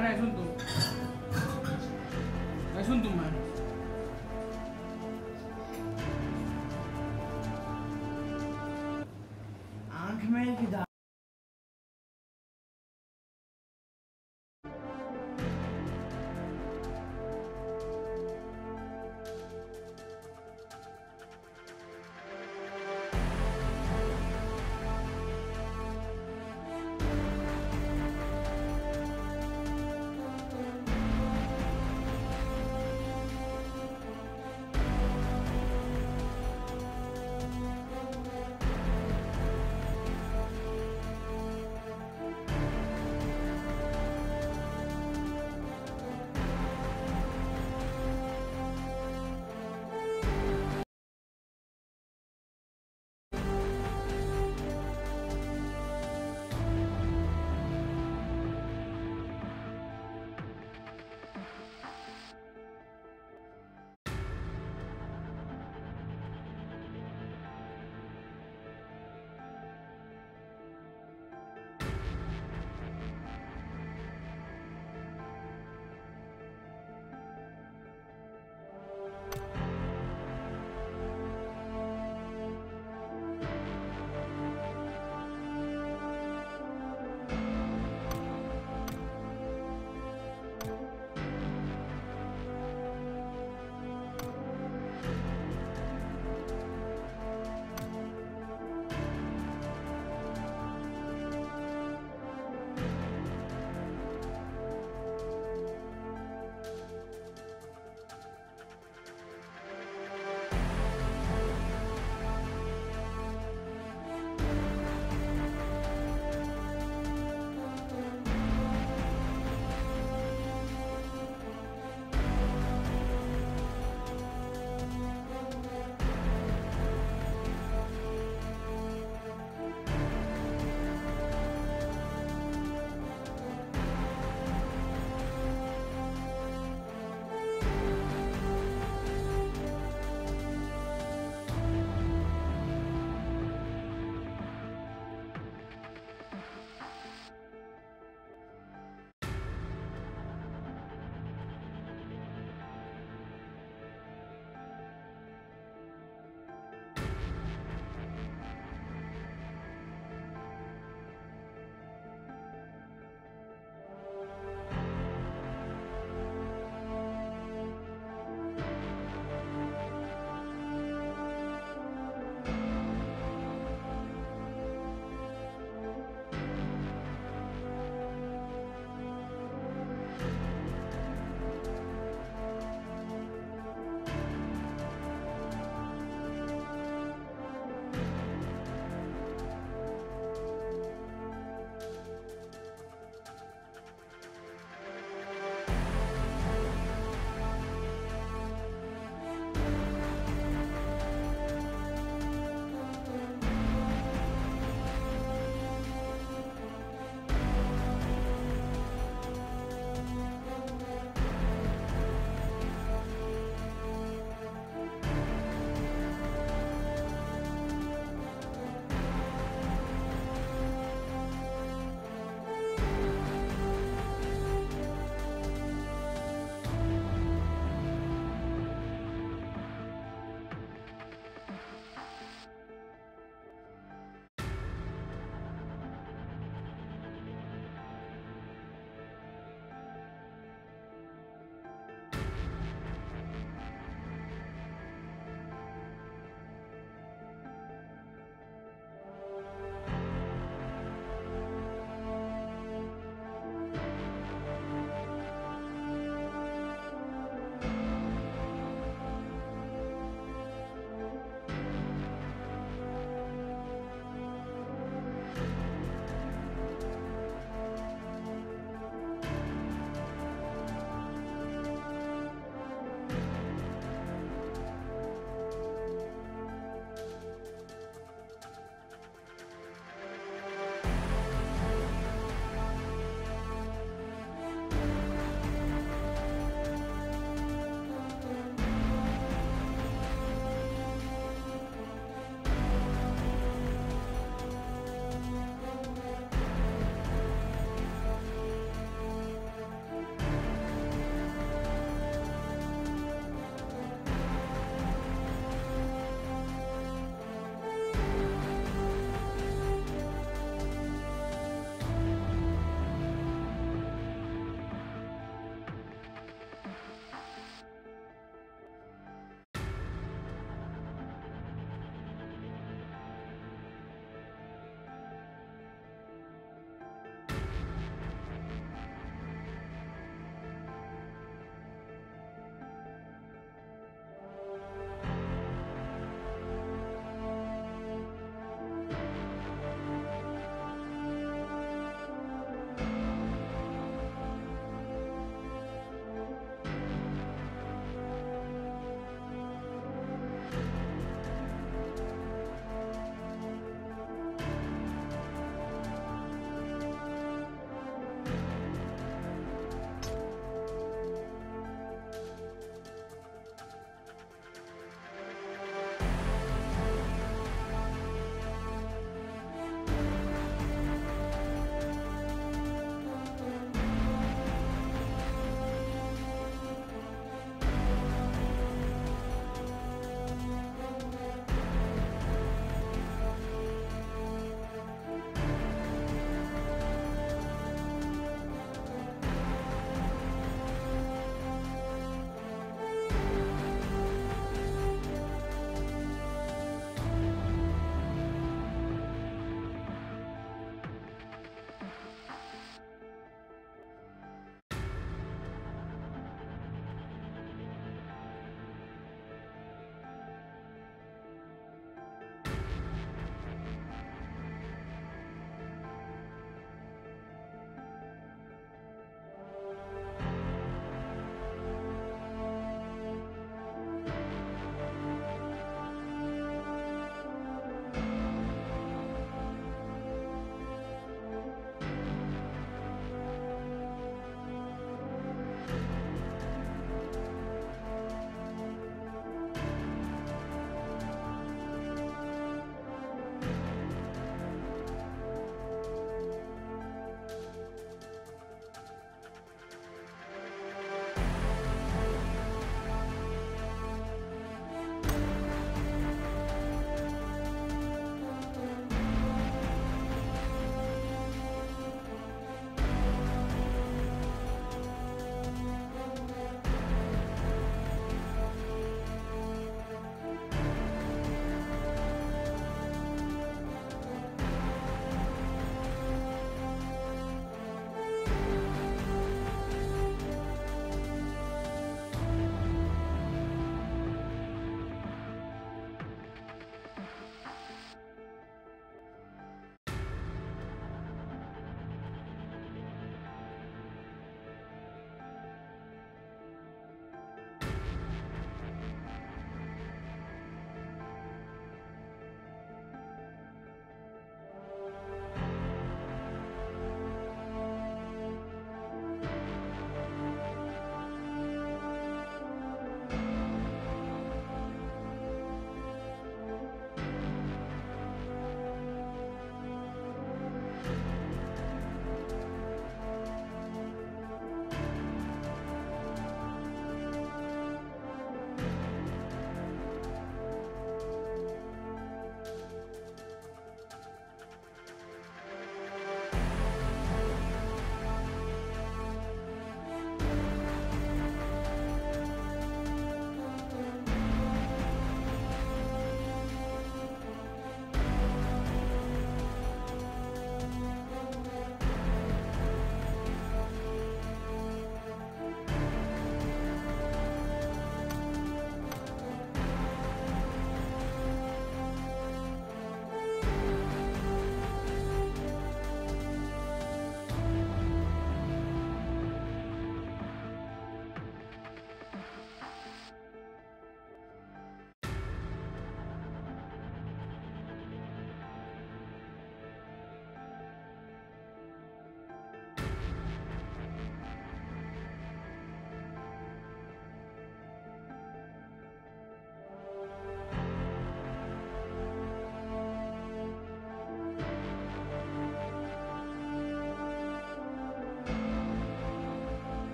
नहीं सुन तुम, नहीं सुन तुम। मैं आंख में किधर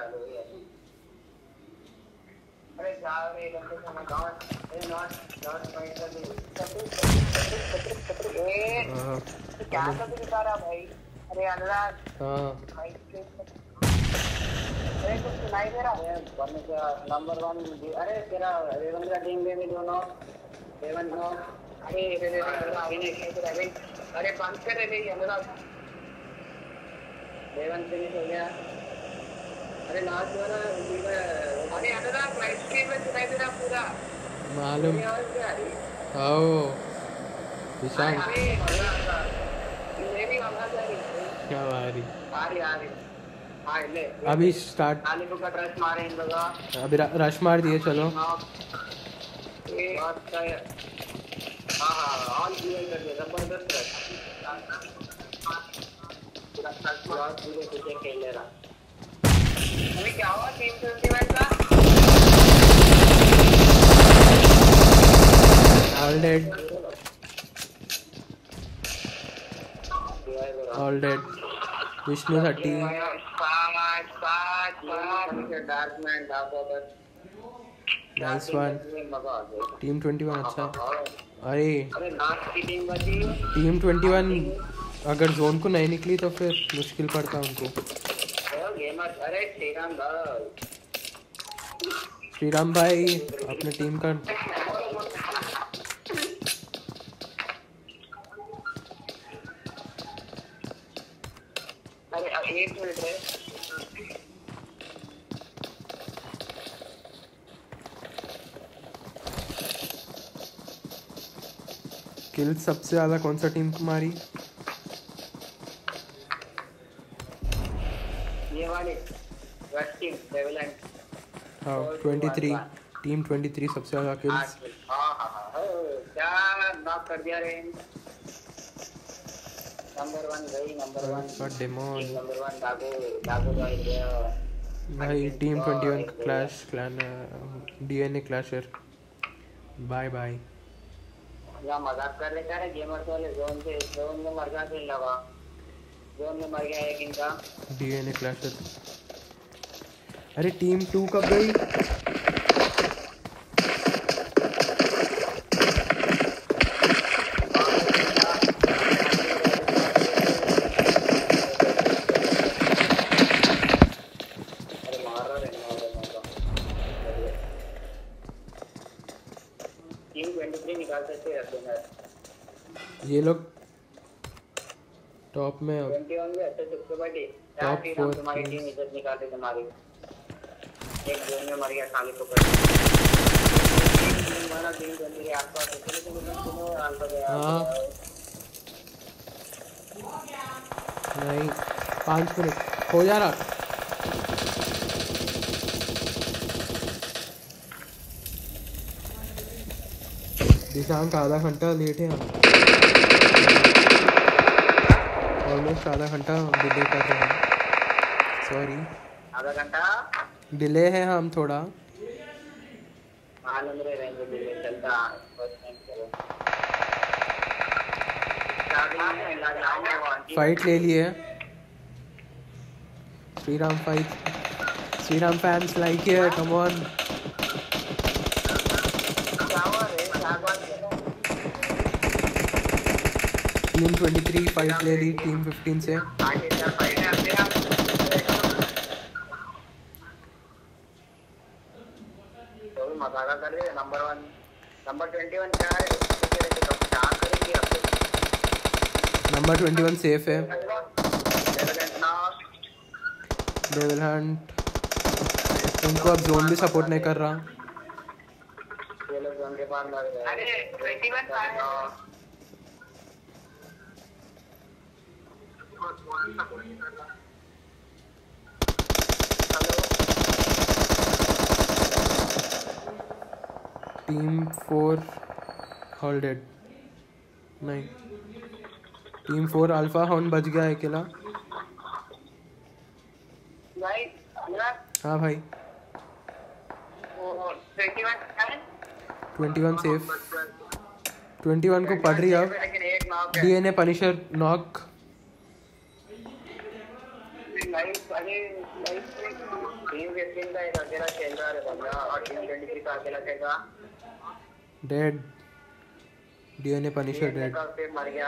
अरे जाओ रे इधर से मैं गाँव अरे नॉट पॉइंट कर दे क्या कर दिखा रहा भाई अरे अनुराग भाई अरे कुछ सुनाई दे रहा है बनने का नंबर 1 अरे तेरा रेवन का टीम में भी दोनों रेवन नो अरे अरे बंद कर रे अनुराग रेवन फिनिश हो गया अरे लास्ट वाला अरे अनुराग लाइव स्ट्रीम में सुनाई दे रहा पूरा मालूम आओ विशाल मेरी आवाज आ रही क्या आ रही हाँ ले अभी स्टार्ट आलिपू का रश मारे इन लोग अभी रश मार दिए चलो हाँ ऑल क्लियर कर दिया जबरदस्त रश पूरे पीछे खेल ले रहा अभी क्या हुआ टीम 21 का all dead Vishnu 30 nice one team 21 अच्छा अरे टीम 21 अगर जोन को नहीं निकली तो फिर मुश्किल पड़ता उनको श्रीराम भाई अपने टीम का अरे 1 मिनट है किल सबसे ज्यादा कौन सा टीम मारी ये वाले वेस्ट टीम डेवलमेंट हाँ 23 टीम 23 सबसे ज्यादा किल्स हाँ क्या नॉक कर दिया रे नंबर 1 गई नंबर 1 डेमोन नंबर 1 डागो गया भाई team 21 clash clan DNA clasher bye bye या मजाक कर रहे थे गेमर्स वाले जोन में मर गया खेल लगा जोन में मर गया एक इनका डीएनए क्लैशर अरे टीम 2 कब गई ये लोग टॉप में अब टॉप 4 तुम्हारी टीम इज्जत निकालते तुम्हारी एक जोन में मर गया खाली पकड़ हमारा टीम बन गया आसपास हाँ नहीं 5 मिनट हो जा रहा दिशांक आधा घंटा लेट है हम ऑलमोस्ट आधा घंटा डिले कर रहे हैं सॉरी आधा घंटा डिले है हम थोड़ा मालूम रे रेंज डिले चलता फाइट ले लिए Shriram fight Shriram fans like here come on team 23 fight ले ली टीम 15 से मजाक कर रहे नंबर 1 नंबर 21 क्या है क्या करेंगे आप नंबर 21 सेफ है डेविल हंट उनको अब जोन भी सपोर्ट नहीं कर रहा ये लोग जोन के पास लग गए अरे 21 टीम 4 ऑल डेड नहीं टीम 4 अल्फा हाउंड बच गया है अकेला भाई हाँ भाई 21 सेफ 21 को पड़ रही है अब डीएनए पनिशर नॉक लाइफ अरे लाइफ में टीम 15 का एक अकेला खेल रहा है बंदा और टीम 23 का अकेला खेलेगा डेड डीएनए पनिशर डेड फिर मर गया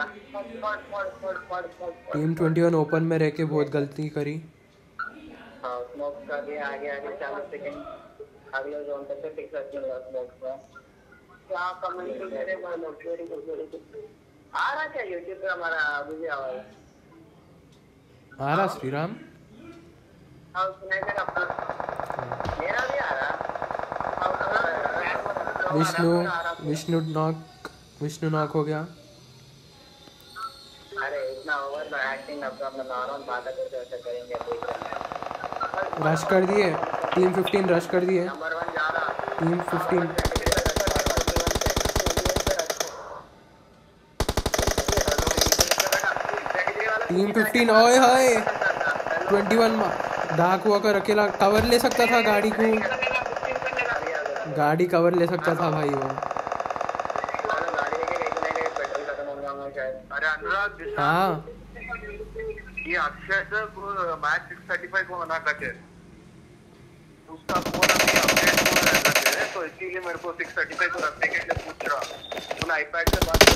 टीम 21 ओपन में रह के बहुत गलती करी हाँ स्मोक कर दिया आगे आगे 40 सेकंड अगले जोन तक से फिक्स कर दिया स्मोक में क्या कमेंट करे मैं वेरी गुड आ रहा क्या यूट्यूब पे हमारा अभी भी आवाज आ रहा श्रीराम हाँ सुनाई दे रहा मेरा भी आ रहा विष्णु नॉक हो गया अरे इतना ओवर द एक्टिंग अब हम नॉर्मल बात करते ऐसे करेंगे रश कर दिए टीम 15 रश कर दिए नंबर 1 जा रहा टीम 15 टीम 15 ओए हाय 21 डाक हुआ कर अकेला कवर ले सकता था गाड़ी कवर ले सकता था भाई वो अरे अनुराग हाँ ये अक्षय मैच 635 को मना करते उसका फोन अभी अपडेट हो रहा है तो इसीलिए मेरे को 635 को रखने के लिए पूछ रहा तुम आईपैड से बात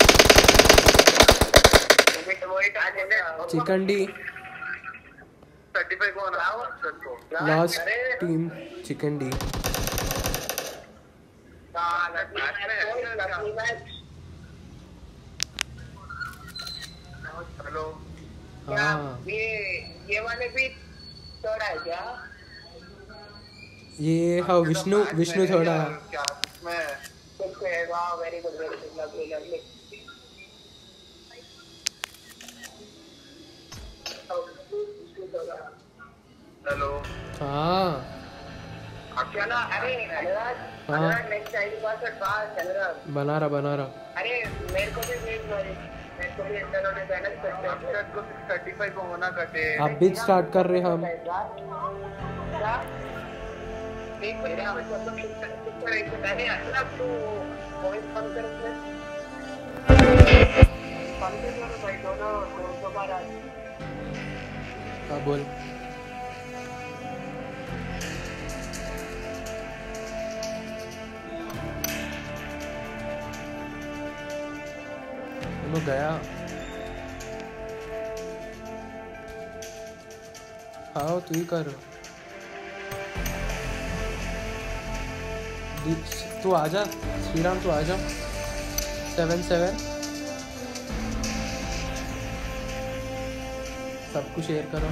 चिकन डी 35 को मना last team chicken D hello हाँ ये वाले भी थोड़ा है क्या ये हाँ विष्णु थोड़ा क्या मैं very good lovely lovely hello हाँ चलो अरे अनुराग नेक्स्ट आईडी पासवर्ड चल रहा बना रहा अरे मेरे को भी इंटरनेट को 35 को होना करते आप भी स्टार्ट कर रहे हम हाँ बोल गया हाँ तू ही कर तू आजा श्रीराम तू आजा 7-7 सबको शेयर करो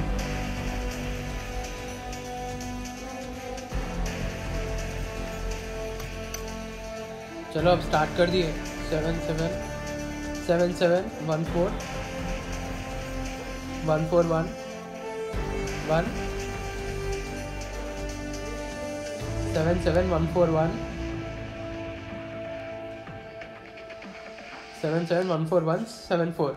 चलो अब स्टार्ट कर दिए 7-7 7-7 1-4 1-4-1 1 7-7 1-4-1 7-7 1-4-1 7-4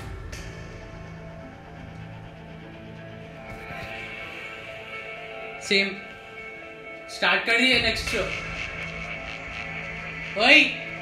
सेम स्टार्ट कर दिए नेक्स्ट शो ओए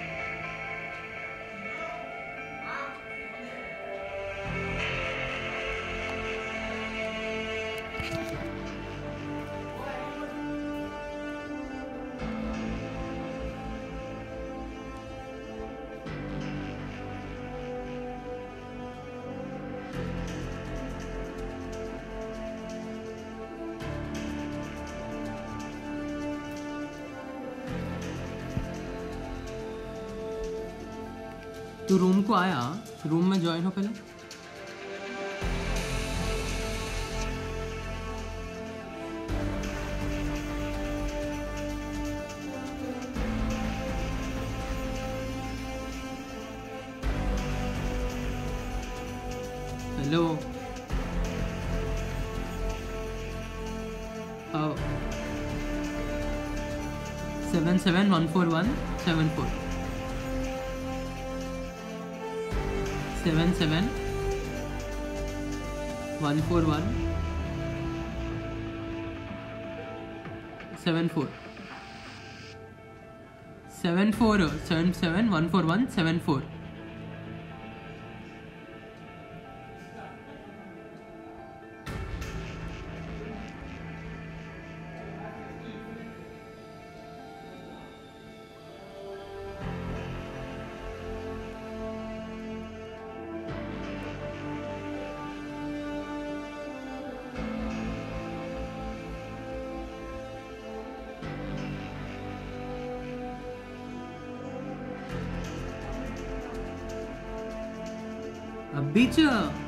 तू रूम को आया रूम में ज्वाइन हो पहले हेलो 7-7 1-4-1 7-4 7-7 1-4-1 7-4 7-4 7-7 1-4-1 7-4 7-7 गब्बीच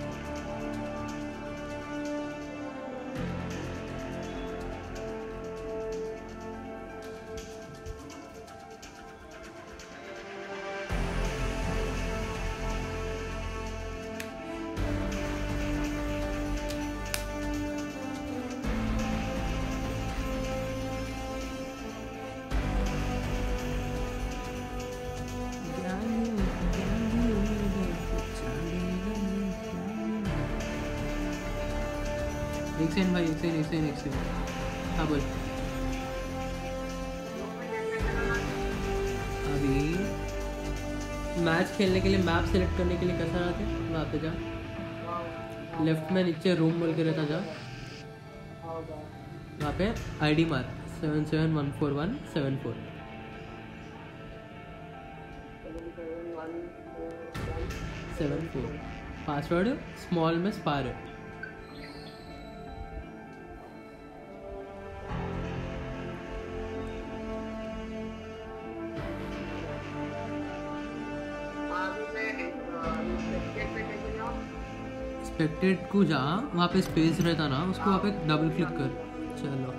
एक सेकंड भाई, एक सेकंड। हाँ बोल। अभी मैच खेलने के लिए मैप सेलेक्ट करने के लिए कैसा रहता है? वहाँ पे जा, लेफ्ट में नीचे रूम बोल के रहता, जा वहाँ पे आईडी मार 77141747 74। पासवर्ड स्मॉल में स्पार है। एक्सपेक्टेड को जा, वहाँ पे स्पेस रहता ना, उसको वहाँ पे डबल क्लिक कर। चलो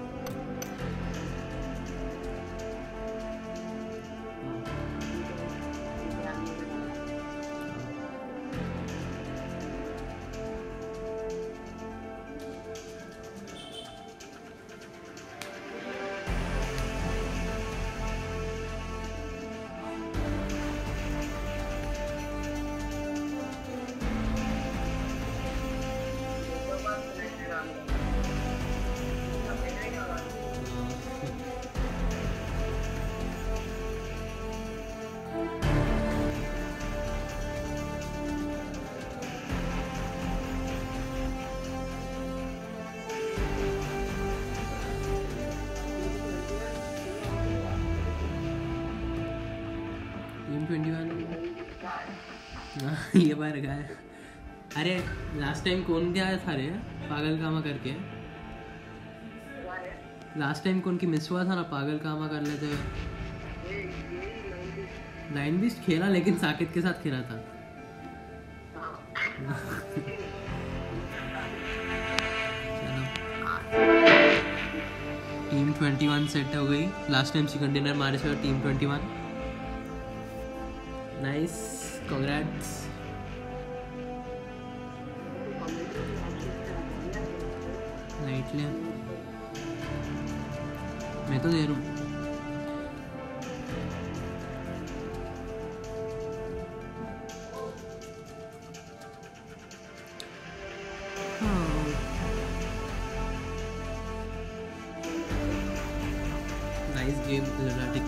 टीम 21 ये बार गया। अरे लास्ट टाइम कौन गया था रे पागल कामा करके? लास्ट टाइम कौन की मिस हुआ था ना, पागल कामा कर लेते। लाइन बीस्ट खेला लेकिन साकिब के साथ खेला था। टीम 21 सेट हो गई। लास्ट टाइम चिकन डिनर मारे से टीम 21। Nice, congrats. लाइट ले, मैं तो दे रहा हूँ। Nice game lunatic.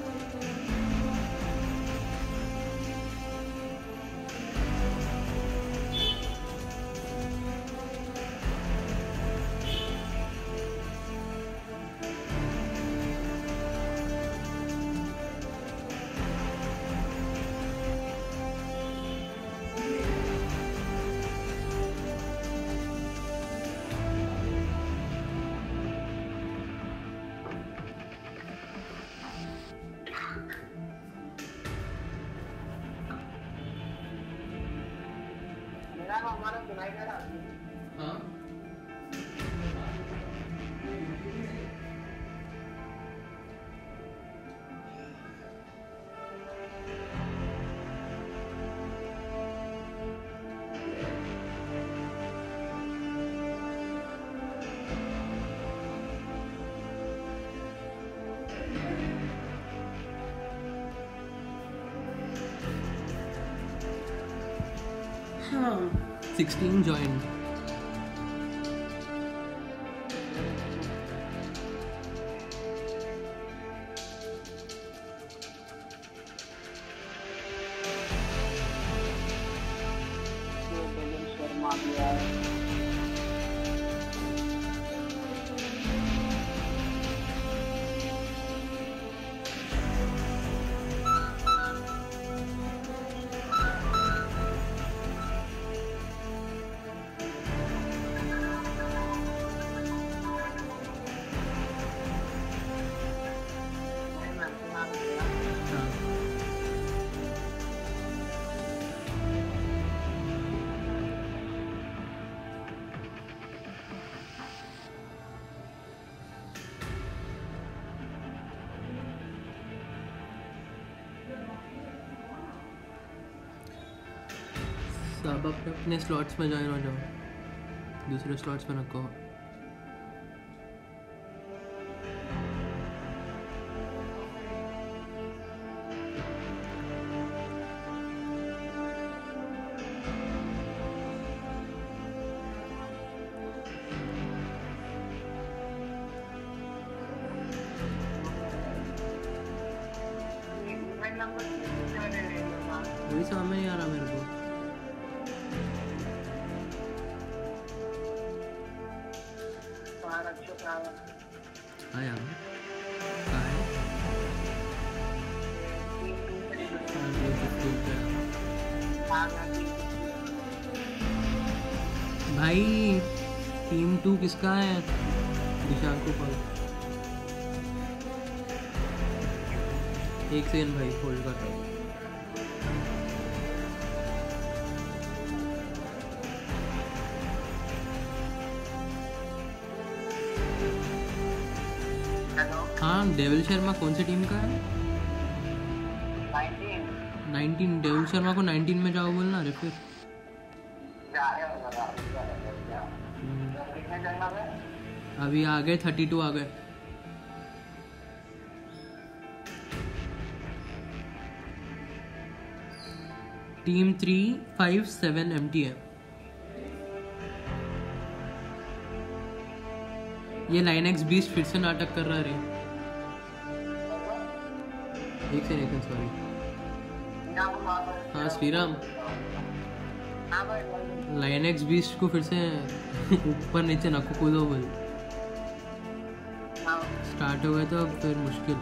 हाँ हाँ 16 joined. अब अपने अपने स्लॉट्स में ज्वाइन हो जाओ, दूसरे स्लॉट्स में रखो। इवेंट नंबर वही समझ में नहीं आ रहा मेरे को। हाँ यार कहाँ है? हाँ, ये 15 पे है। भाई टीम 2 किसका है? दिशांक को कॉल। एक सेकंड भाई होल्ड कर रहा हूँ। हाँ डेविल शर्मा कौन सी टीम का है? 19। डेविल शर्मा को 19 में जाओ बोलना रे फिर। अभी आ गए 32 आ गए। टीम 357 एम्प्टी है। ये लाइनेक्स बीस्ट फिर से नाटक कर रहा है रे। एक सेकंड सॉरी। हाँ श्रीराम, लाइनेक्स बीस्ट को फिर से ऊपर नीचे नक्को कूदो बोल। स्टार्ट हो गए तो अब फिर मुश्किल।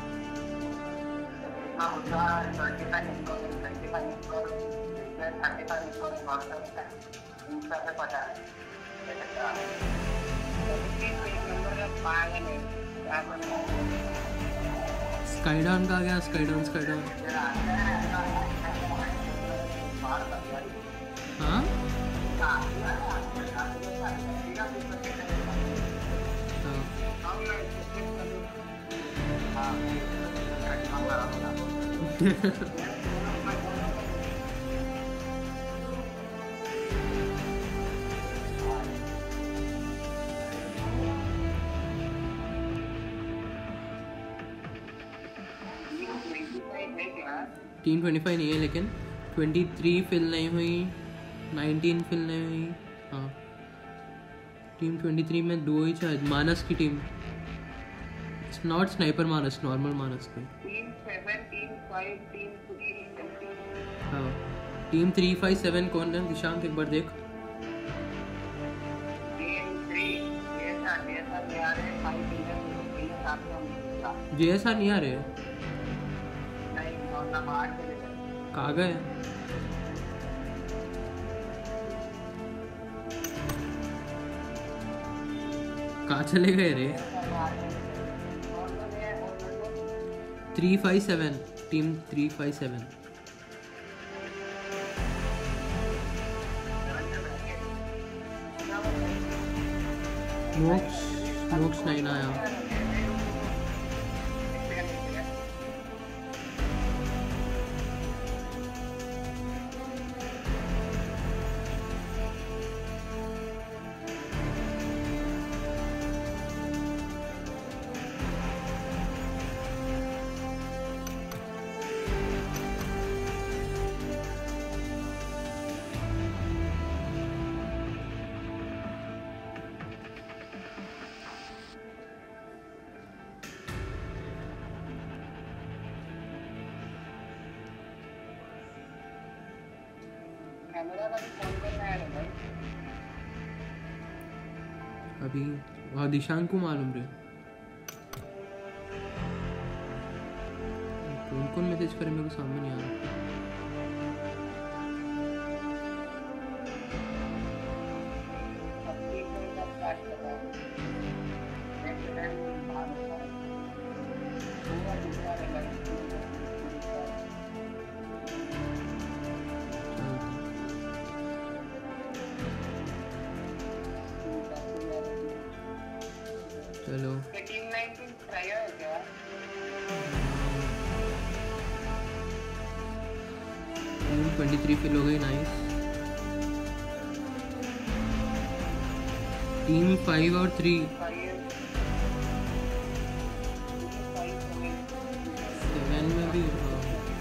स्काईडाउन का आ गया। स्काईडाउन हाँ टीम 25 नहीं है लेकिन 23 फिल नहीं हुई, 19 फिल नहीं हुई। हाँ टीम 23 में दो ही शायद। मानस की team, not sniper Manas, normal Manas की। हाँ टीम 357 कौन है? दिशांक एक बार देख। JSR नहीं आ रहे? कहाँ गए? कहाँ चले गए रे? 357 टीम 357। मोक्ष नहीं आया। अभी वहाँ दिशांक को मालूम रे। कौन कौन मैसेज करे मेरे को सामने नहीं आ रहा। चलो टीम 19 ट्राई है क्या? टीम 23 फिल हो गई। नाइस। टीम 5 और 3 7 में भी हाँ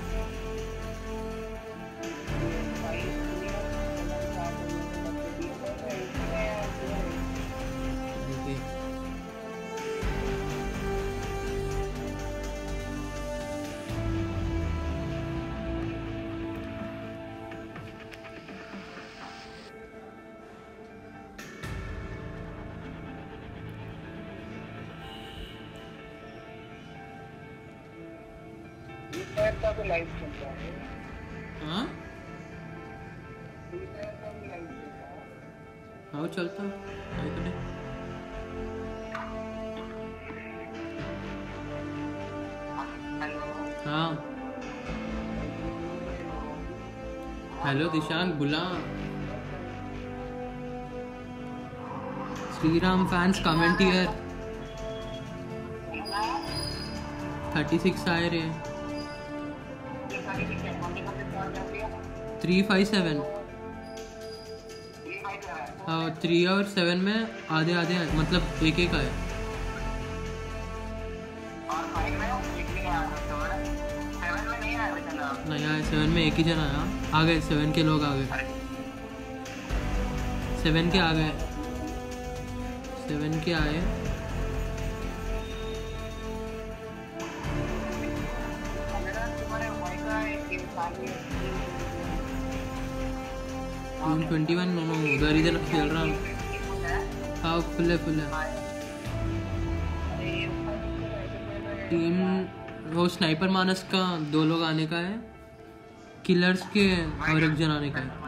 ओके का भी लाइव चल रहा है। हाँ का भी लाइव चल रहा है। हाँ चलता है तो नहीं हाँ हेलो दिशांक बुला श्रीराम फैंस कमेंट हियर 36 आए रे 357 हाँ 3 और 7 में आधे आधे हैं, मतलब एक एक आए नहीं आए 7 में एक ही जन आया आ गए 7 के लोग आ गए 7 के आ गए 7 के आए टीम 21 नो उधर इधर खेल रहा हूँ हाँ फुल है टीम वो स्नाइपर मानस का 2 लोग आने का है किलर्स के और एक जन आने का है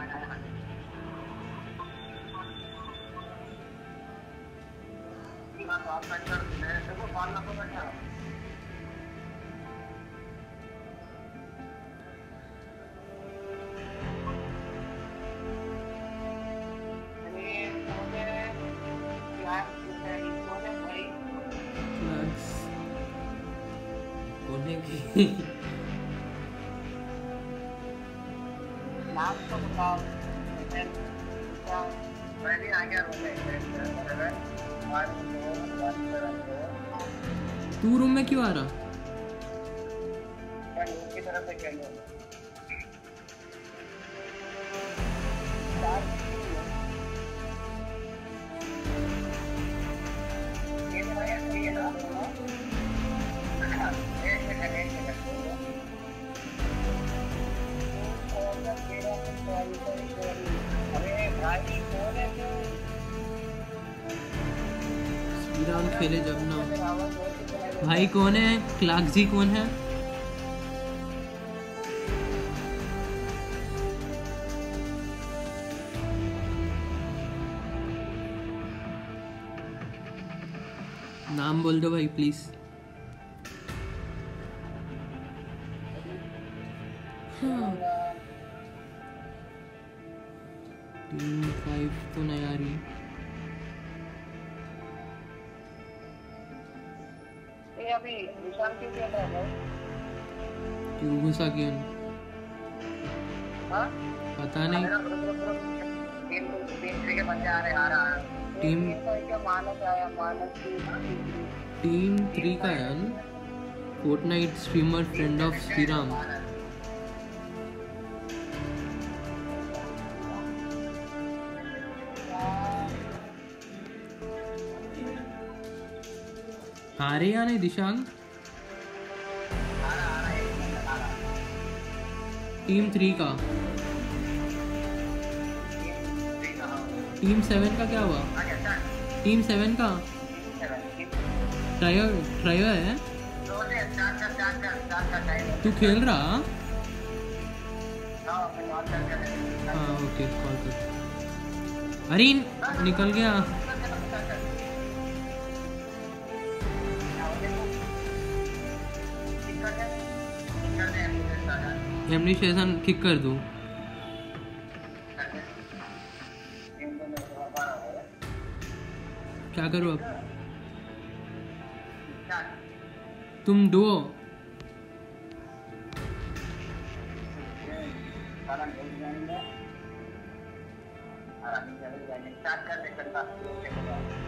नाम तो बताओ मैं भी आ गया तू रूम में क्यों आ रहा की तरफ से खेलो श्रीराम खेले जब ना भाई कौन है क्लार्कजी कौन है नाम बोल दो भाई प्लीज टीम 5 तो नहीं आ रही अभी निशान क्यों खेल रहा है क्यों घुसा क्यों हाँ पता नहीं टीम के बंदे आ रहा है टीम मानस आया मानस टीम 3 का है Fortnite streamer friend of Shriram आ रहे या नहीं दिशांग टीम 3 का टीम 7 का क्या हुआ टीम 7 का ट्रायो है तू खेल रहा हाँ ओके कॉल कर अरे निकल गया एडमिनिस्ट्रेशन किक कर दूं क्या करूं अब तुम दो स्टार्ट कर दे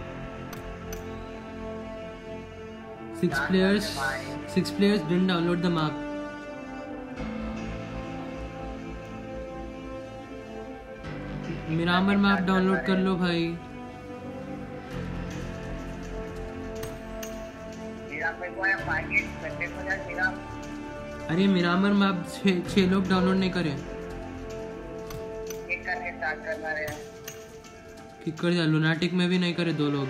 6 players didn't download the map. Miramar map download कर लो भाई। अरे मिरामर मैप 6 लोग डाउनलोड नहीं करे। किकर जा लुनाटिक में भी नहीं करे 2 लोग।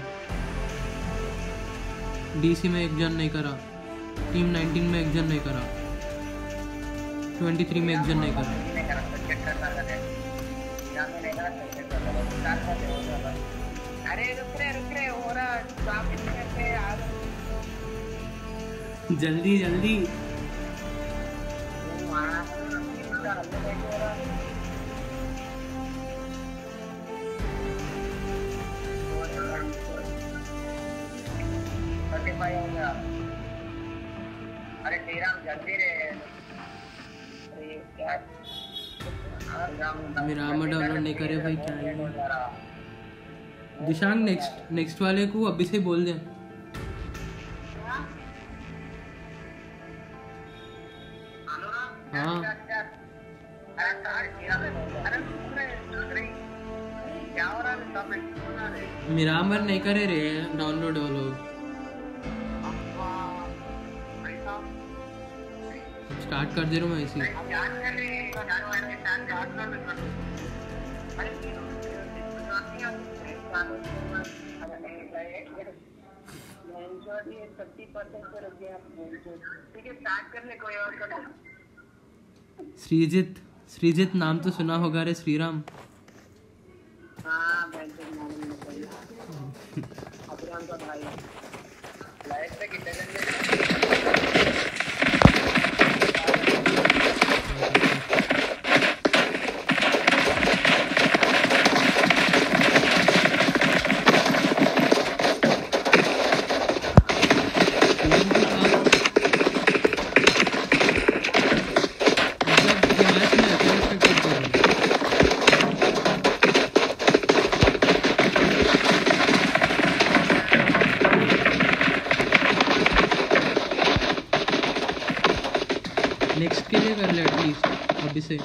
डीसी में 1 जन नहीं करा। टीम 19 में 1 जन नहीं करा। 23 में 1 जन नहीं करा। अरे रुक रहे हो रहा जल्दी जल्दी। अरे तेरा जल्दी रे। मिरामर डाउनलोड नहीं करे भाई क्या है। दिशांग नेक्स्ट वाले को अभी से बोल दे। हाँ मिरामर नहीं करे रे डाउनलोड वो लोग। स्टार्ट कर दे रहा हूँ मैं इसी। श्रीजित नाम तो सुना होगा रे श्रीराम। नेक्स्ट के लिए कर ले एटलीस्ट अभी से।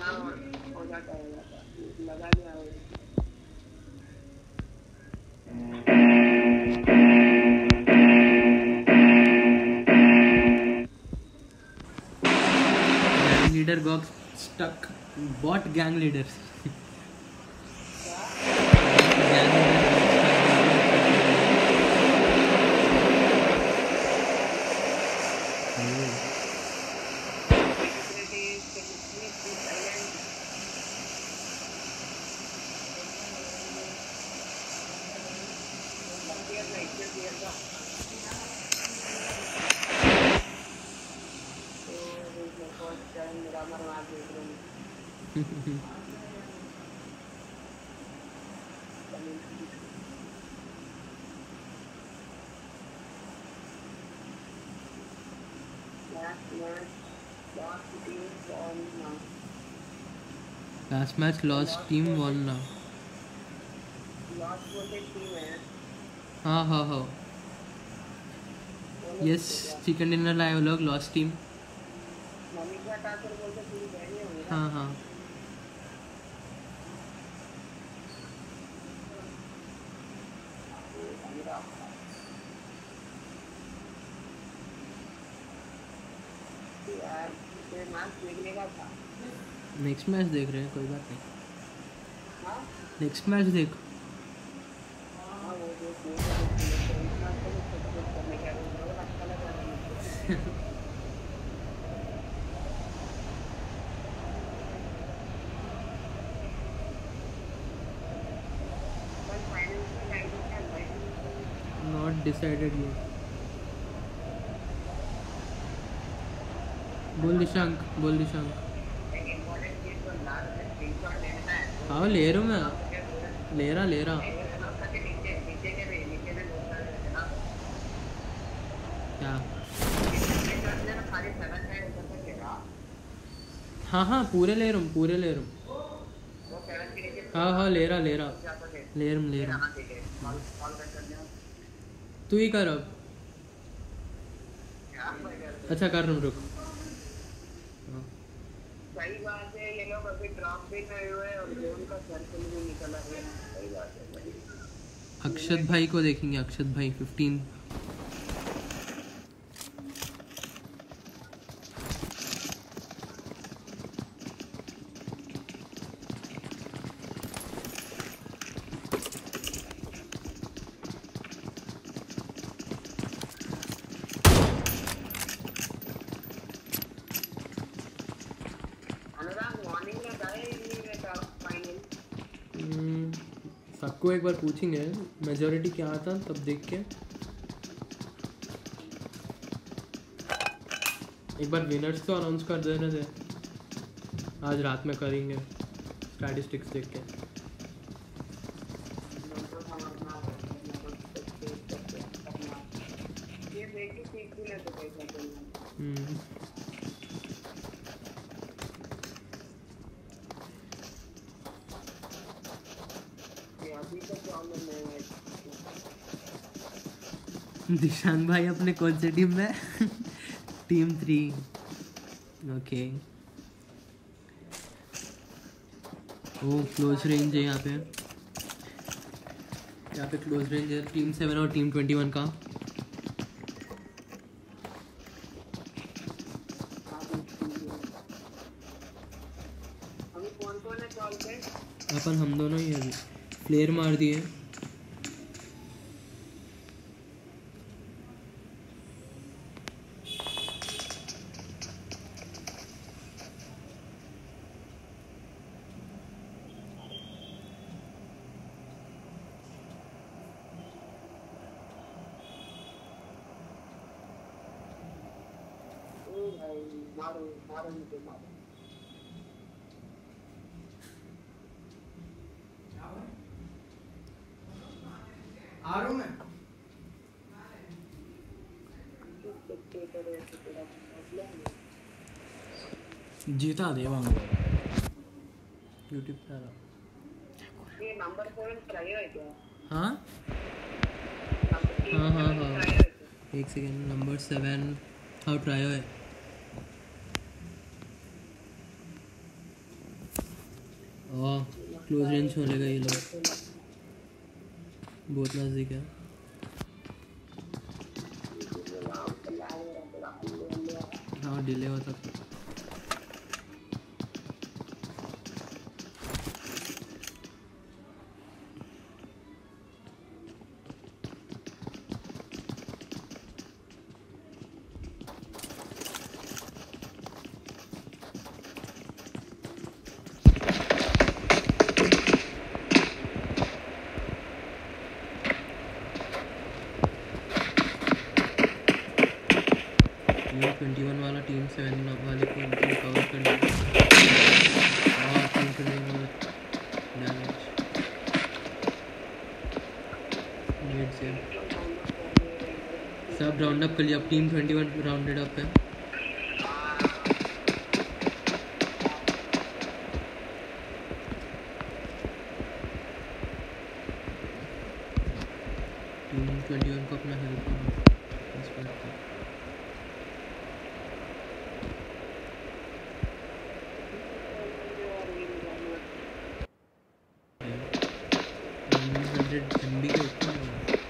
Gang leader got stuck. Bot gang leaders. Last match lost team won ना। हाँ यस चिकन डिनर लाए वो लोग लॉस्ट टीम। हाँ नेक्स्ट मैच देख रहे हैं कोई बात नहीं। नेक्स्ट मैच देख। Not decided yet. बोल दिशांक। हाँ ले रहा हूँ मैं। ले रहा क्या। हाँ पूरे ले रहा हूँ। हाँ ले रहा। तू ही कर अब। अच्छा कर रहा हूँ, रुक। सही बात है, ये लोग अभी ड्रॉप भी नहीं हुए और जोन का सर्कल भी निकला है। सही बात है भाई। अक्षत भाई को देखेंगे, अक्षत भाई 15। अनुराग मॉर्निंग में गए इवनिंग में था फाइनल? सबको एक बार पूछेंगे मेजोरिटी क्या आता तब देख के। एक बार विनर्स तो अनाउंस कर देने थे, आज रात में करेंगे स्टैटिस्टिक्स देख के। ये देखिए सीख भी लेते कैसा चलना। ये अभी तक प्रॉब्लम नहीं है। दिशांग भाई अपने कौन से टीम में? Team 3। Okay. Oh close range है यहाँ पे, क्लोज रेंज है टीम 7 और टीम 21 का। अभी कौन कौन है कॉल पे? अपन हम दोनों ही अभी फ्लेयर मार दिए। भाई मारो मारो मुझे मारो। आ रहा हूँ मैं। जीता दे वहाँ यूट्यूब पे आ रहा। ये नंबर 7 ट्राई है क्या? हाँ हाँ हाँ हाँ, एक सेकेंड। नंबर 7 हाँ ट्राई है। क्लोज रेंज होने का ये लोग बहुत नज़दीक है। हाँ डिले होता था। टीम 21 वाला टीम 7 वाले को कवर कर दिया। और टीम 21 वाला डैमेज मिड से सब राउंड अप कर लिया। अब टीम 21 राउंडेड अप है। टीम 21 को अपना हेल्प MB के ऊपर है।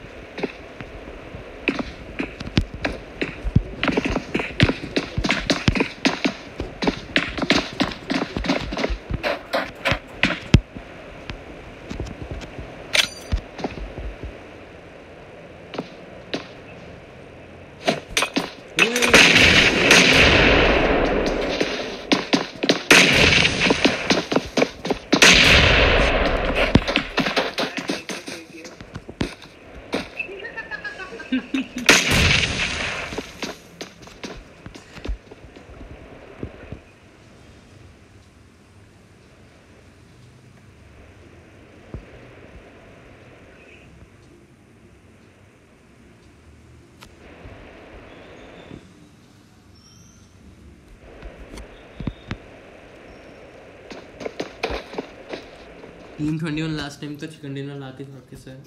टीम 21 लास्ट टाइम तो चिकन डिनर लाके रखे से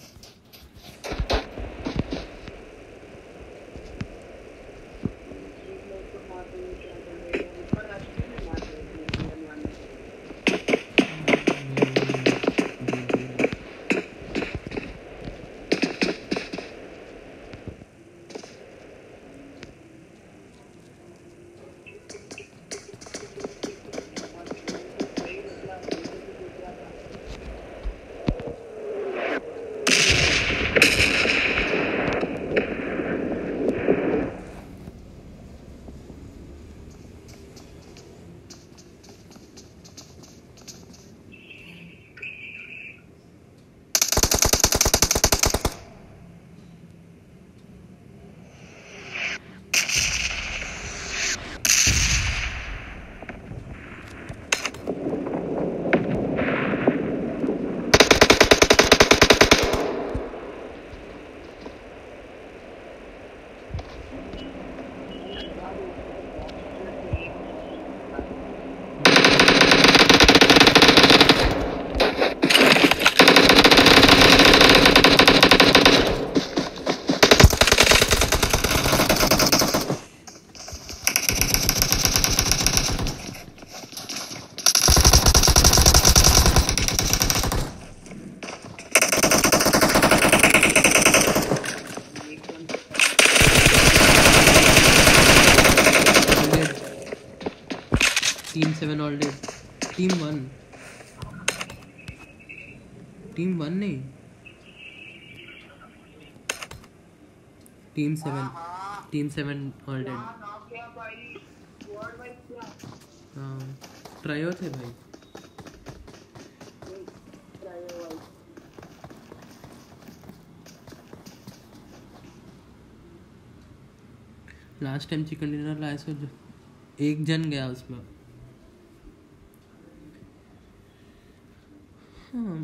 टीम 7 ऑल डेड. टीम 1 नहीं, टीम 7 ऑल डेड. हाँ ट्रायो थे भाई. लास्ट टाइम चिकन डिनर लाए सो एक जन गया उसमें. हाँ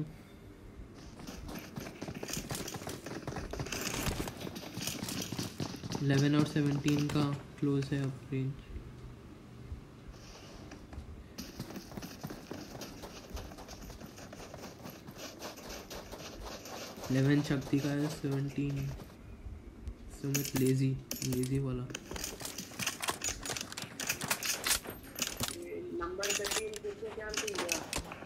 11 और 17 का क्लोज है अब रेंज. इलेवन शक्ति का है, 17 सुमित लेजी वाला. नंबर 13 किसने कैंप किया?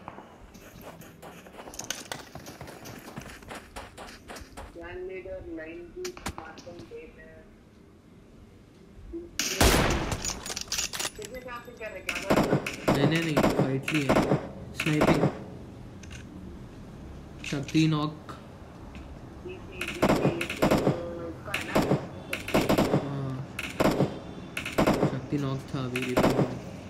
गैंग लीडर 90 स्मार्टफोन है. किसने कैंप कर रहे क्या? नहीं फाइट ली है. स्नाइपिंग. शक्ति नॉक. शक्ति नॉक था अभी रिवाइव.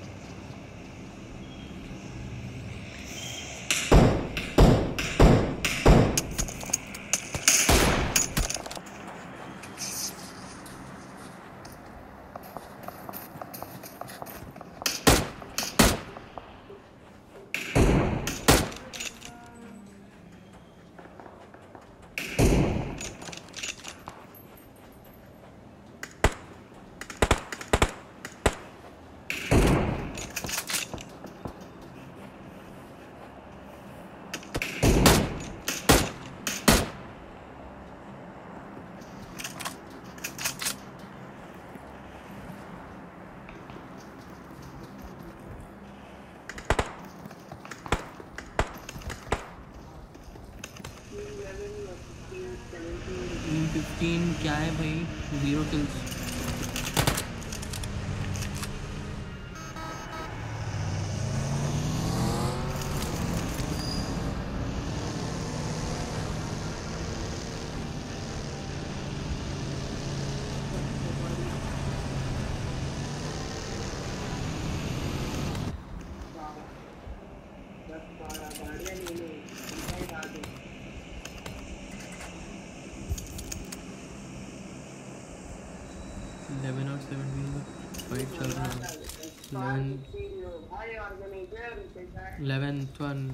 टीम 15 क्या है भाई? 0 किल्स. गाड़ियाँ ले लो, इनका ही डाल दो. 11 और 17 का फाइट चल रहा है. 11th one.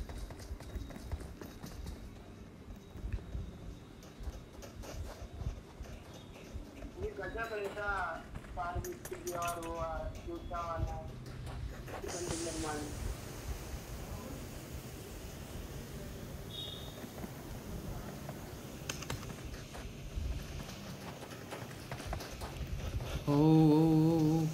ये गजब ऐसा पार बिस्किट और वो दूसरा वाला चिकन डिनर वाला. ओ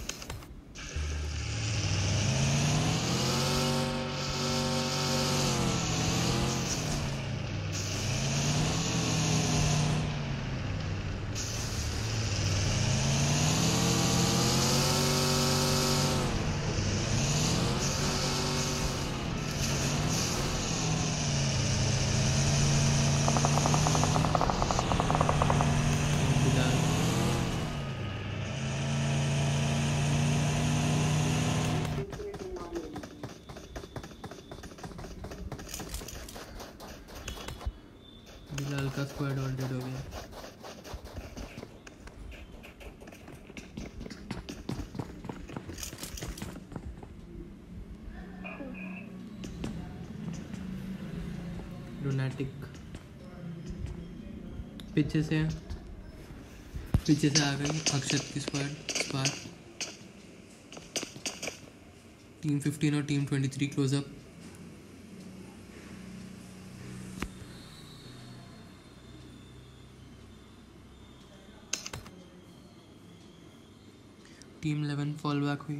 बिलाल का स्क्वाड ऑल डेड हो गया. लुनाटिक पीछे से आ गई अक्षत की स्क्वाड. टीम 15 और team 23 close up. Team 11 fall back हुई.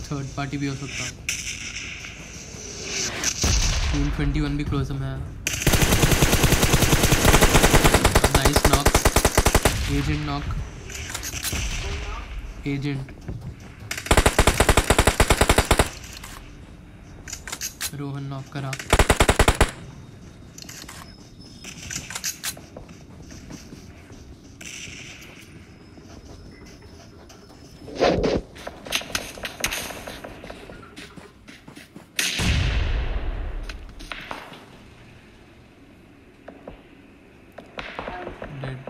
थर्ड पार्टी भी हो सकता। टीम 21 भी क्लोज में है। Nice knock, agent knock, agent Rohan knock करा। डेड।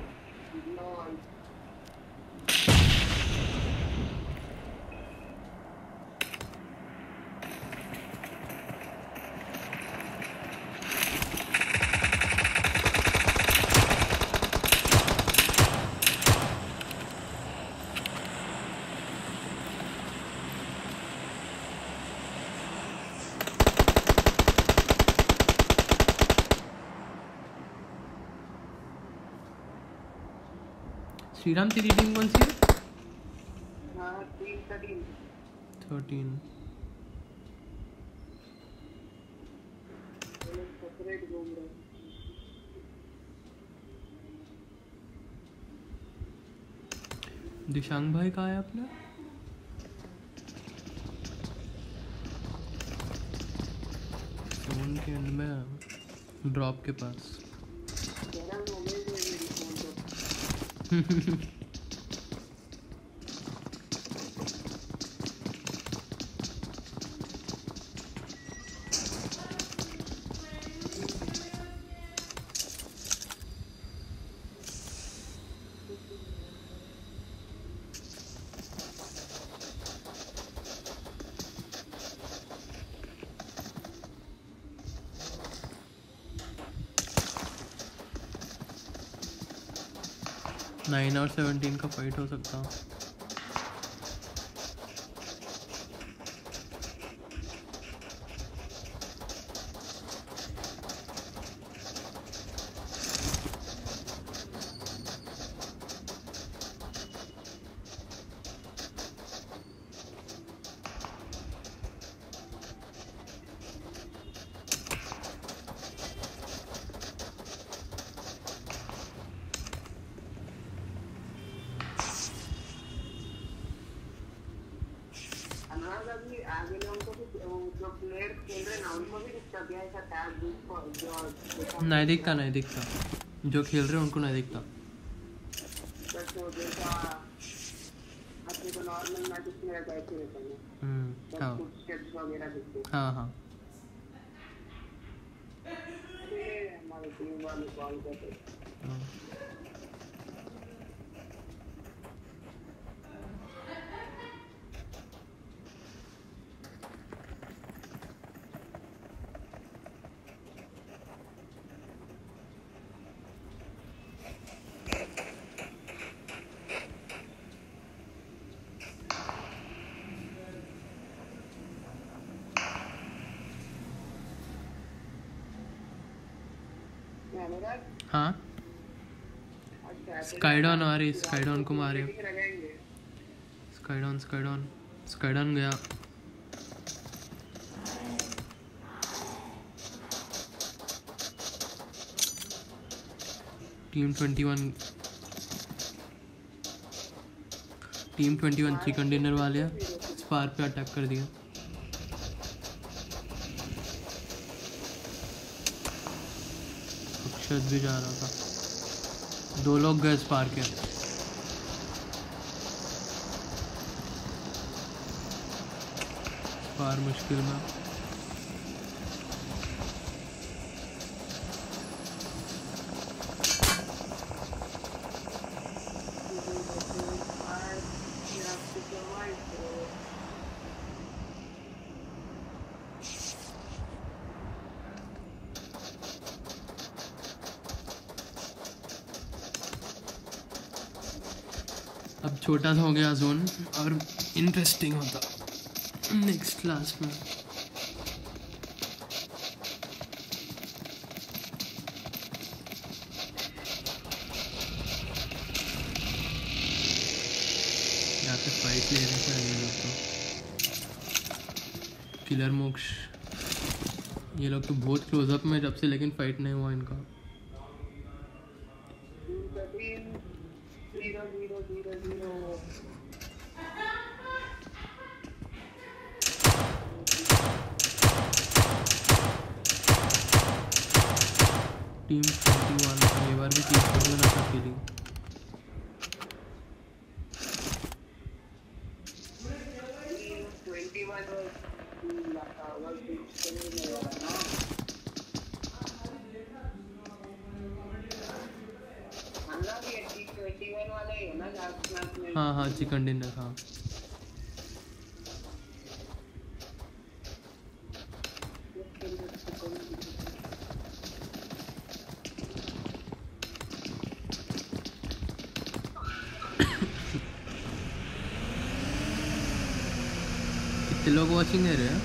श्रीराम तेरी टीम कौन सी है? 13। दिशांग भाई कहाँ है अपना? फोन के एंड में ड्रॉप के पास। नाइन और 17 का फाइट हो सकता। नहीं दिखता, नहीं दिखता। जो खेल रहे हैं उनको नहीं दिखता। हाँ हाँ हाँ। हाँ स्काइडॉन आ रही, स्काइडॉन को मारे। स्काइडॉन स्काइडॉन स्काइडॉन गया। टीम 21 चिकन डिनर वाले स्पार पे अटैक कर दिया। अक्षत भी जा रहा था। 2 लोग गए स्पार के। स्पार मुश्किल में। अब छोटा सा हो गया जोन और इंटरेस्टिंग होता नेक्स्ट क्लास में। यहाँ पे फाइट ले रहे हैं तो किलर मोक्ष, ये लोग तो बहुत क्लोजअप में जब से, लेकिन फाइट नहीं हुआ इनका। 0-0-0-0 टीम 21 ये बार भी टीम 21 अच्छा खेली। हाँ हाँ चिकन डिनर हाँ। कितने लोग वॉचिंग दे रहे हैं?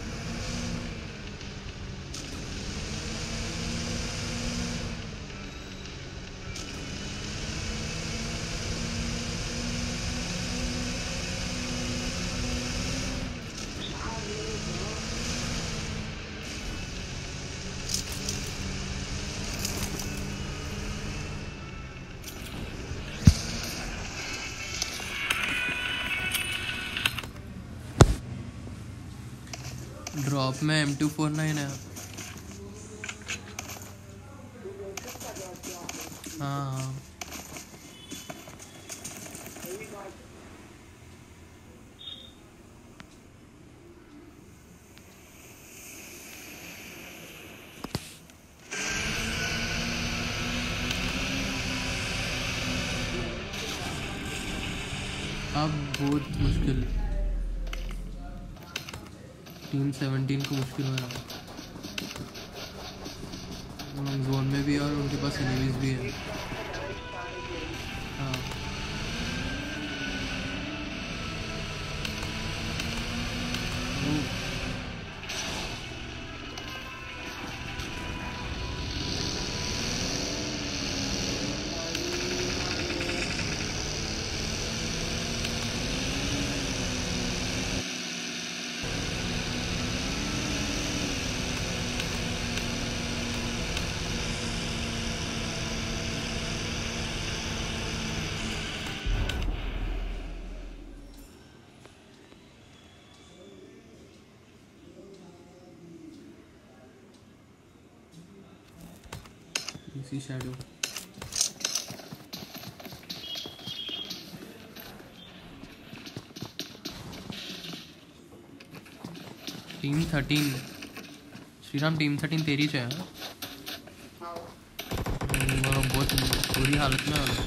ड्रॉप में M249 है। हाँ हाँ अब बहुत मुश्किल, टीम 17 को मुश्किल हो रहा है। जोन में भी है और उनके पास एनिमीज भी है। हाँ इसी शैडो टीम 13 श्रीराम, टीम 13 तेरी च है। वो बहुत बुरी हालत में है,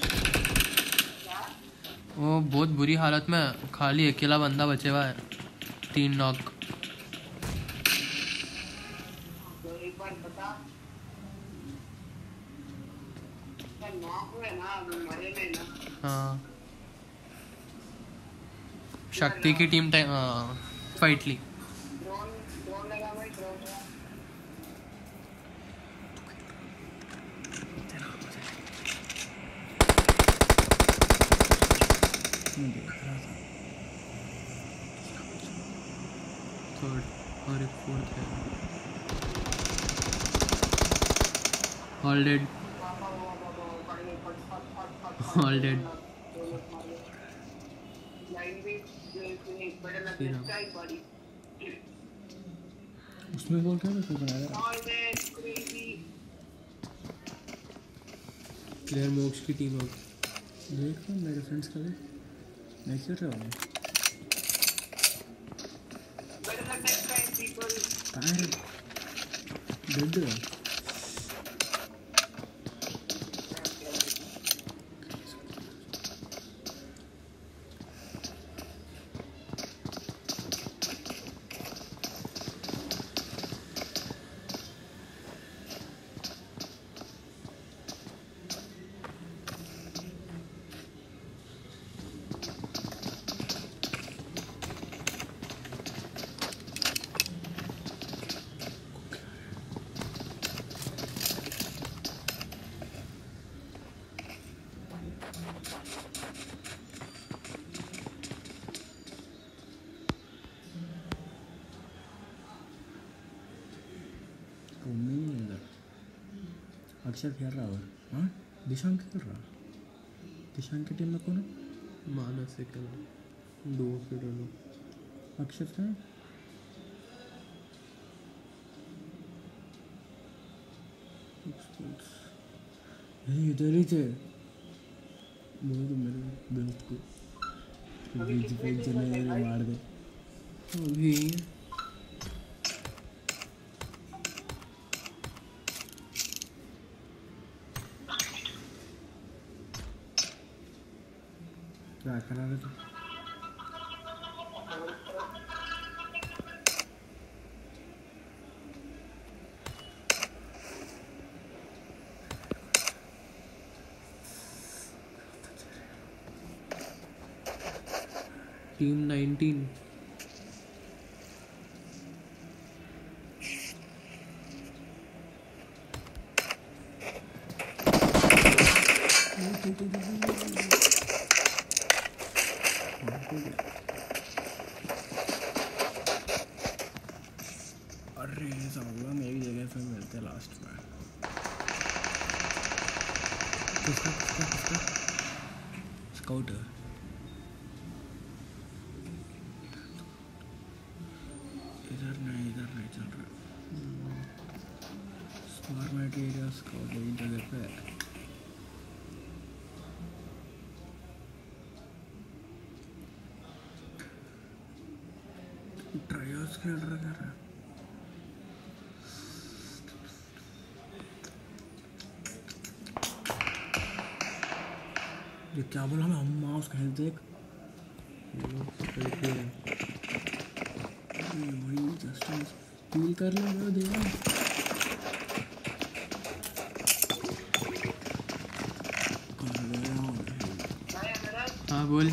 वो बहुत बुरी हालत में, खाली अकेला बंदा बचे हुआ है, 3 नॉक। हाँ शक्ति की टीम फाइट ली। थर्ड और एक फोर्थ है। All dead, all dead. उसमें बोल क्या तो बनाया प्लेयर मोक्ष की टीम आउट। देख मेरे फ्रेंड्स का भी मैं क्यों रहा हूँ डेड अक्षर खेल रहा है। हाँ दिशांक खेल रहा। दिशांक की टीम में कौन है? मानस से खेल दो से दोनों। अक्षर का है? अरे इधर ही थे। बोलो तो मेरे दोस्त को बीच पे चले मार दे अभी क्या करा रहे थे? टीम 19 अरे साला मेरी जगह पे मिलते लास्ट में। किसका स्काउट है। इधर नहीं चल रहा। स्मार्ट मटेरियल स्काउट एक जगह पे है। ट्रायल्स खेल रहा है। ये क्या बोला मैं? हम माउस खेल देख। वही जस्ट फील कर ले मेरा देवा। हाँ बोल।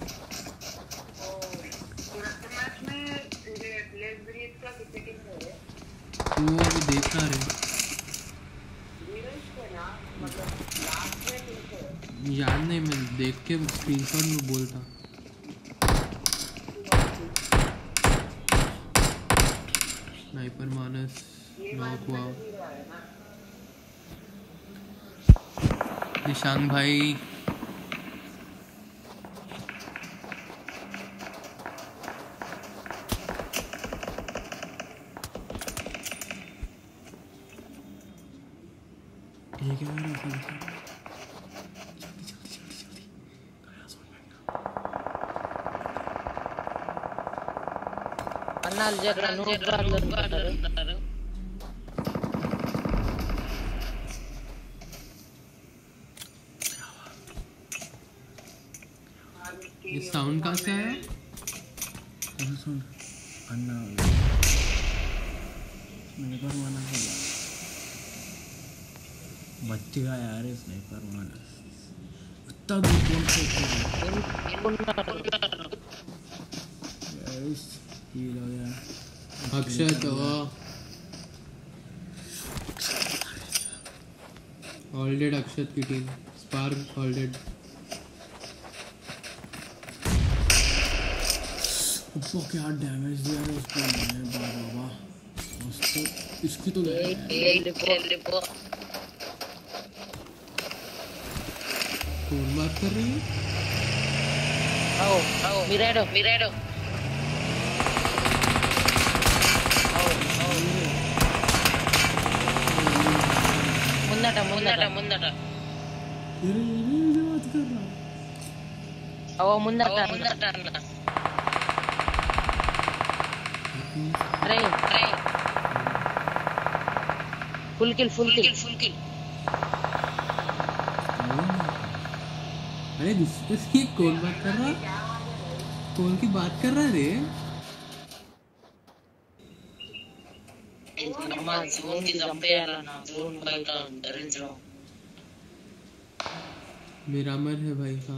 वो अभी देखा रे याद नहीं, मैं देख के स्क्रीनशॉट में बोलता। स्नाइपर मानस नॉक हुआ। निशांक भाई ठीक है मेरा अन्नाल जगह नोट ये साउंड कहाँ से आया? सुन अन्ना मैंने पर माना बोला बच्चे का यार स्नाइपर माना इतना दूर कौन से ये लो यार अक्षत ऑलरेड अक्षत की टीम स्पार्क ऑलरेड। उसको क्या डैमेज दिया है उसको बाबा मस्त। इसकी तो कौन बात कर रही है? आओ मिराडो ముందట ये बात कर रहा आओ ముందట अरे फुल किल अरे इसकी कौन बात कर रहा? कौन की बात कर रहा रे? मिरामर है भाई। हाँ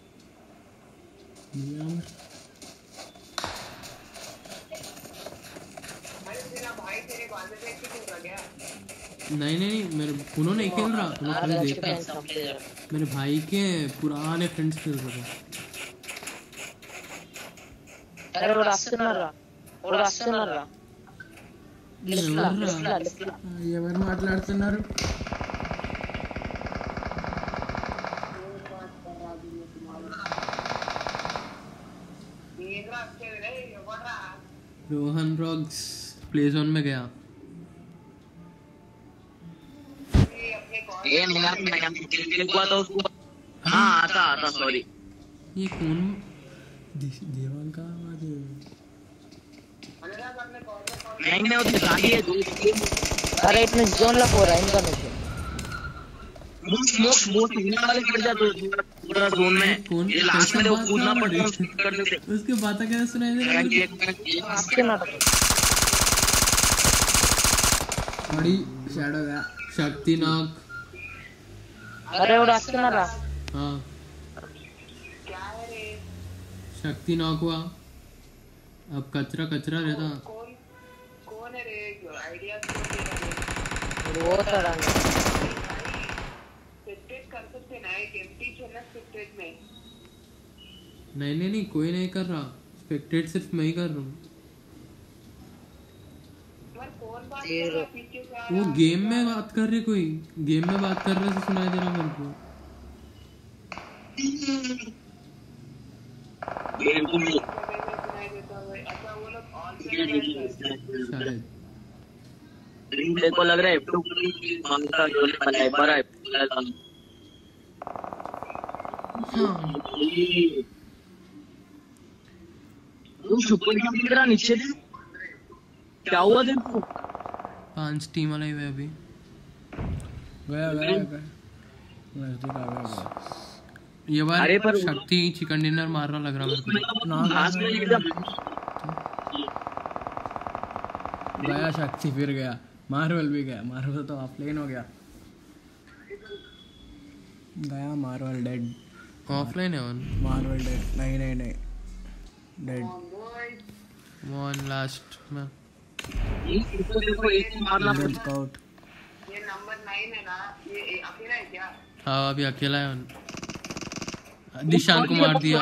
नहीं मेरे उन्होंने नहीं खेल रहा। उन्होंने देखा मेरे भाई के पुराने फ्रेंड्स खेल रहे थे। अरे वो रास्ता ఎవరు మాట్లాడుతున్నారు? रोहन रॉक्स प्ले जोन में गया। ये मेरा हुआ था उसको। हाँ आता सॉरी। ये कौन? देवान का आवाज है। नहीं उतनी गाड़ी है। अरे इतने जोन लग हो रहा है इनका नीचे। मोस्ट हिलने वाले कर जा तो पूरा जोन में। कौन? ये लास्ट में वो कूदना पड़ता है कर देते। उसके बातें कैसे सुनाई दे रही है? आपके नाटक। बड़ी शैडो गया। शक्ति नाग। अरे वो रास्ते ना रहा। हाँ शक्ति नाग हुआ। अब कचरा रहता। कौन है रे आइडिया वो तरह स्पेक्टेट कर सकते ना एक एमटी खेलना स्पेक्टेट में। नहीं कोई नहीं कर रहा। स्पेक्टेट सिर्फ मैं ही कर रहा हूँ। कौन बात कर रहा है पीछे से? वो गेम में बात कर रहे कोई। गेम में बात कर रहे से सुनाई दे रहा मेरे को। अच्छा वो लोग ऑल शायद देखो लग रहा है F2 मांगता जो बनाए पर है। तू सुपर की तरह नीचे दे। क्या हुआ देखो 5 टीम वाला ही है अभी। गया नजदीक आ गया। ये बार अरे पर शक्ति चिकन डिनर मार रहा लग रहा मेरे को। घास में एकदम गया शक्ति फिर गया। मार्वल भी गया। मार्वल तो ऑफलाइन हो गया मार्वल डेड। ऑफलाइन है ऑन। मार्वल डेड नहीं डेड। वन लास्ट में देखो एक मारना स्काउट। ये नंबर 9 है ना ये अकेला है क्या? हाँ अभी अकेला है ऑन। दिशांग को मार दिया।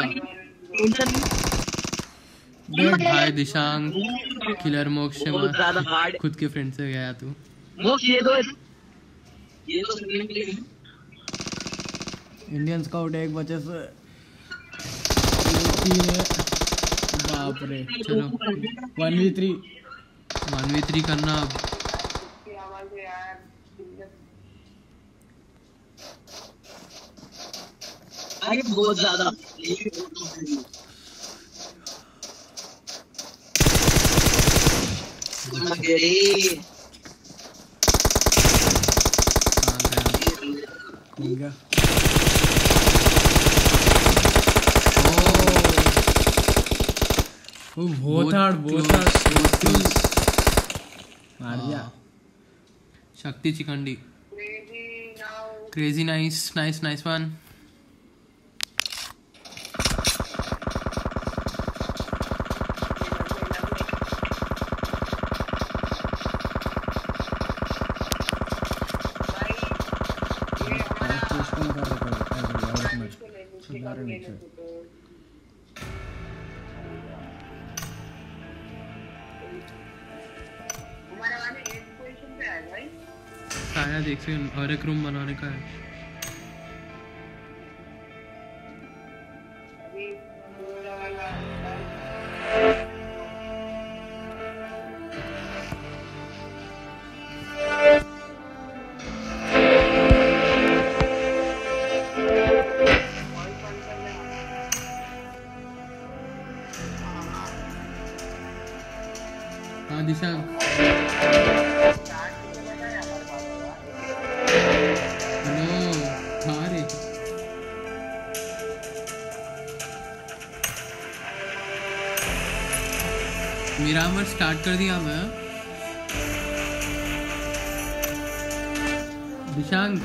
भाई दिशांग किलर मोक्ष से मार। खुद के फ्रेंड से गया तू। मोक्ष ये दो सुनने के लिए इंडियन स्काउट एक बचे से। बाप रे। चलो 1v3 करना अब। अरे बहुत ज्यादा बहुत मार दिया। शक्ति चिकंडी क्रेजी नाइस वन। आया देख से और एक रूम बनाने का है। हाँ दिशांग मिरामर स्टार्ट कर दिया मैं। दिशांग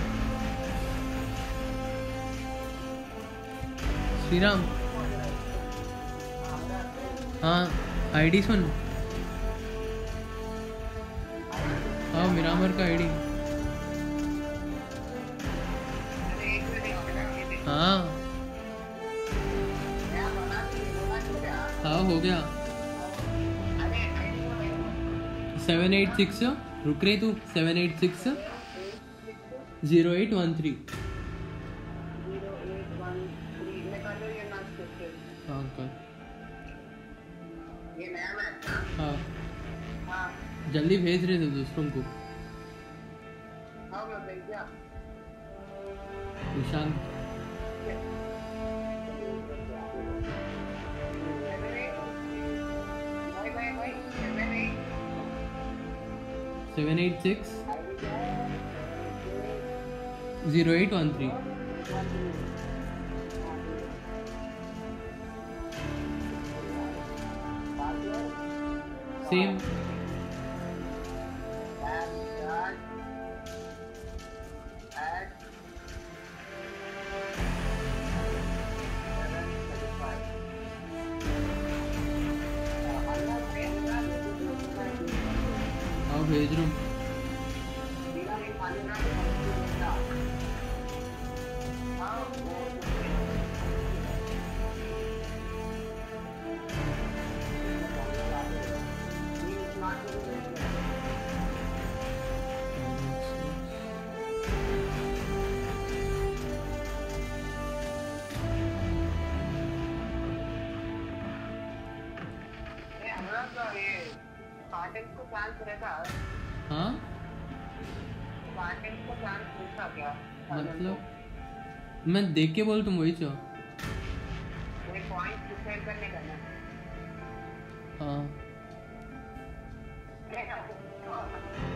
श्रीराम हाँ आईडी सुन। हाँ मिरामर का आईडी। हाँ हो गया। 786 रुक रही तू 786 0813 हाँ कर ये नया मैच था। हाँ हाँ जल्दी भेज रहे थे दूसरों को। हाँ मैं भेज दिया। ईशान भाई 786 0813 सेम। हाँ भेज रहा हूँ। हाँ मतलब मैं देख के बोल तुम वही चाहो। हाँ